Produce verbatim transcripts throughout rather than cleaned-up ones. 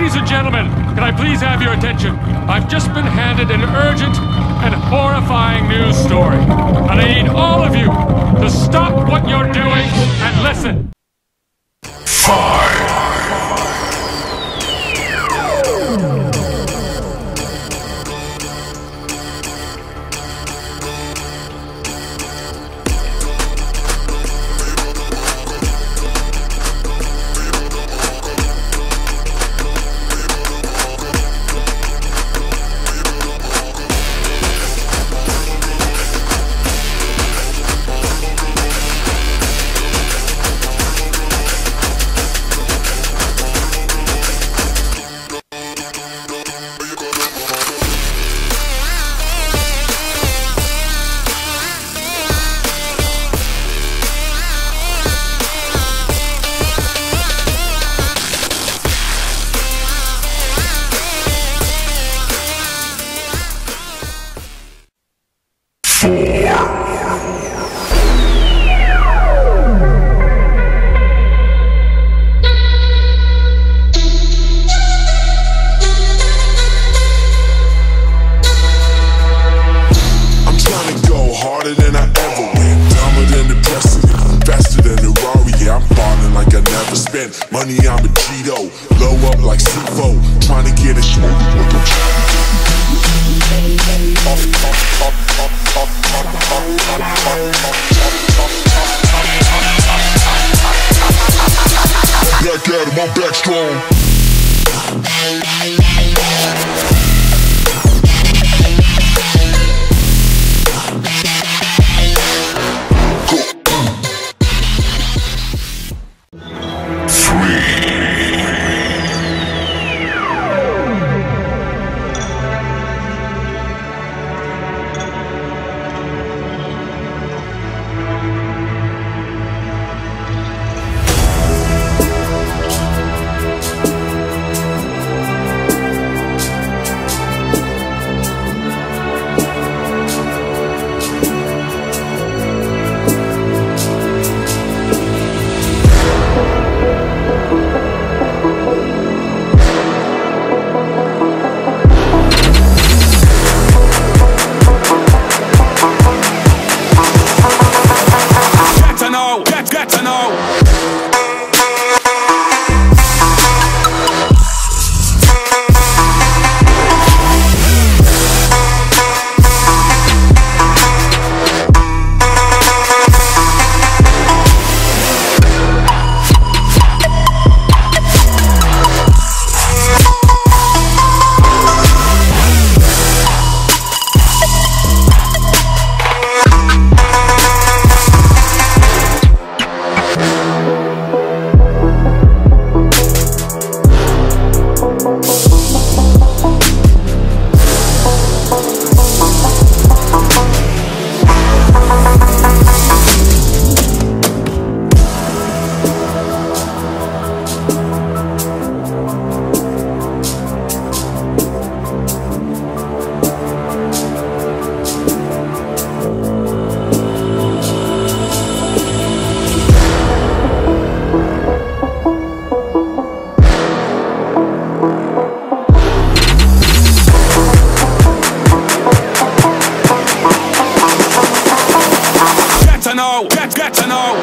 Ladies and gentlemen, can I please have your attention? I've just been handed an urgent and horrifying news story. And I need all of you to stop what you're doing and listen. Five. Money, I'm a Cheeto, blow up like C four, trying to get a smoke. Back at him, I'm back strong. Get, get to know.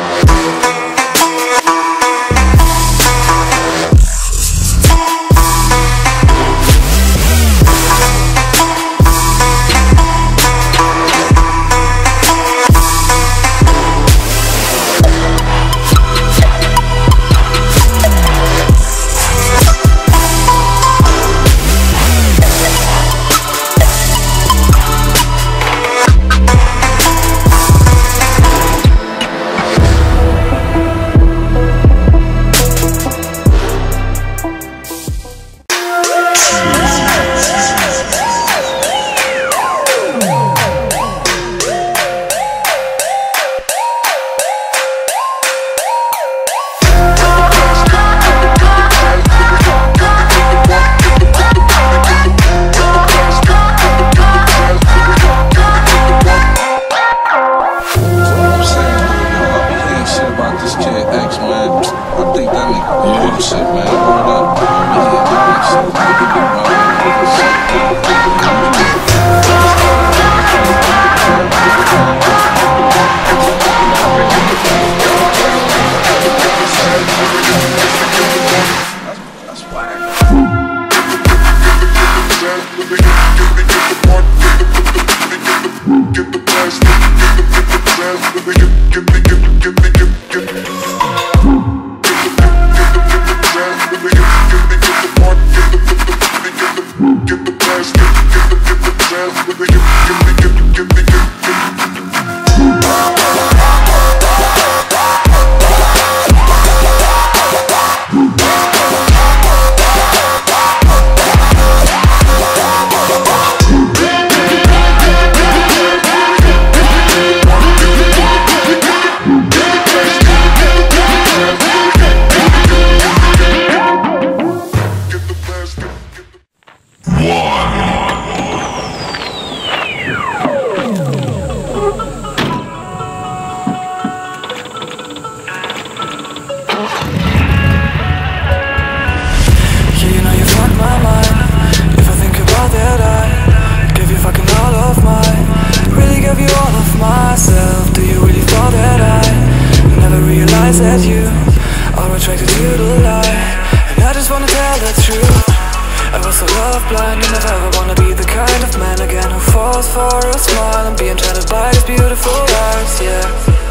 Shit, man. Word up. That you are attracted to the light, and I just wanna tell the truth. I was so love blind and never ever wanna be the kind of man again who falls for a smile and be enchanted by his beautiful eyes, yeah.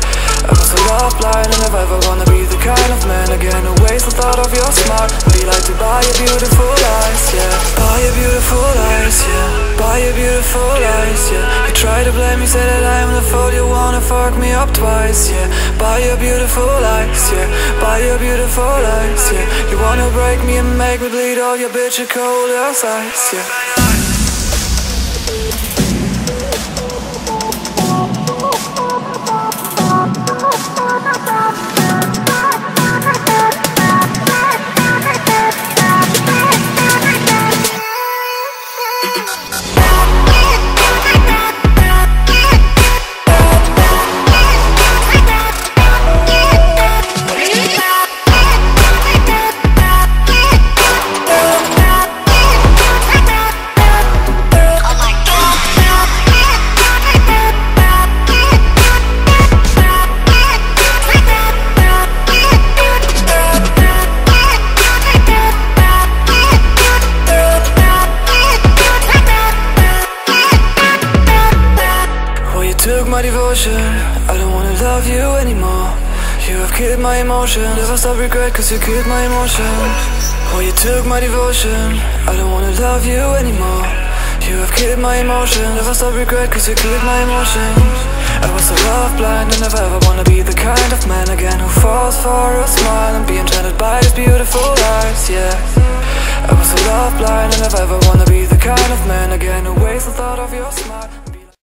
I was so love blind and never ever wanna be the kind of man again who wastes the thought of your smile and be like to buy your beautiful eyes, yeah. Buy your beautiful eyes, yeah. Buy your beautiful eyes, yeah. You try to blame me, say that I am the fool, you wanna fuck me up twice, yeah. Buy your beautiful eyes, yeah. Buy your beautiful eyes, yeah. You wanna break me and make me bleed all your bitch cold ass eyes, yeah. My devotion, I don't wanna love you anymore. You have killed my emotion, never stop regret cause you killed my emotion. Oh, you took my devotion, I don't wanna love you anymore. You have killed my emotion, never stop regret cause you killed my emotion. I was so love blind and never ever wanna be the kind of man again who falls for a smile and be enchanted by his beautiful eyes, yeah. I was so love blind and never ever wanna be the kind of man again who wastes the thought of your smile.